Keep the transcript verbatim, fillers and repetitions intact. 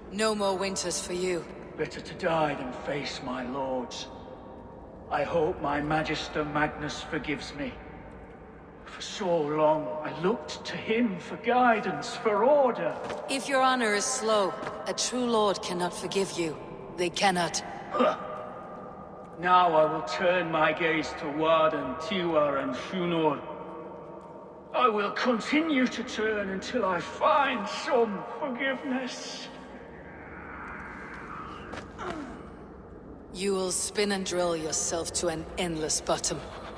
No more winters for you. Better to die than face my lords. I hope my Magister Magnus forgives me. For so long, I looked to him for guidance, for order. If your honor is slow, a true lord cannot forgive you. They cannot. Huh. Now I will turn my gaze to Woden, Tiwar, and Shunor. I will continue to turn until I find some forgiveness. You will spin and drill yourself to an endless bottom.